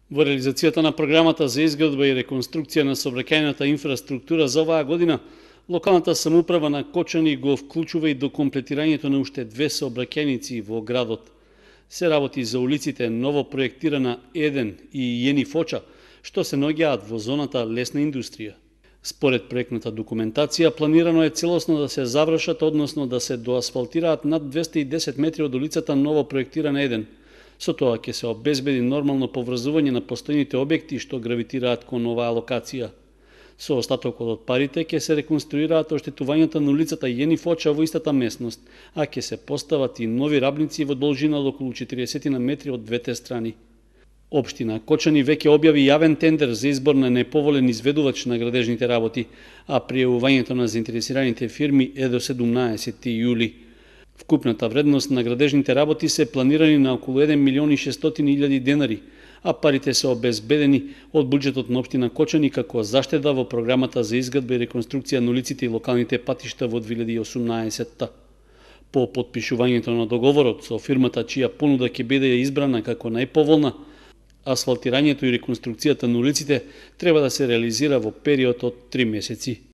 Во реализацијата на програмата за изградба и реконструкција на сообраќајната инфраструктура за оваа година, локалната самоуправа на Кочани го вклучува и до комплетирањето на уште 2 сообраќајници во градот. Се работи за улиците ново проектирана Еден и Јени Фоча, што се наоѓаат во зоната лесна индустрија. Според проектната документација, планирано е целосно да се завршат, односно да се доасфалтираат над 210 метри од улицата ново проектирана Еден. Со тоа ќе се обезбеди нормално поврзување на постојните објекти што гравитираат кон оваа локација. Со остатокот од парите ќе се реконструираат оштетувањата на улицата Јени Фоча во истата местност, а ќе се постават и нови рабници во должина од околу 40 метри од двете страни. Општина Кочани веќе објави јавен тендер за избор на неповолен изведувач на градежните работи, а пријавувањето на заинтересираните фирми е до 17 јули. Вкупната вредност на градежните работи се планирани на околу 1.600.000 денари, а парите се обезбедени од буџетот на општина Кочани како заштеда во програмата за изградба и реконструкција на улиците и локалните патишта во 2018-та. По потпишувањето на договорот со фирмата чија понуда ќе биде избрана како најповолна, асфалтирањето и реконструкцијата на улиците треба да се реализира во период од 3 месеци.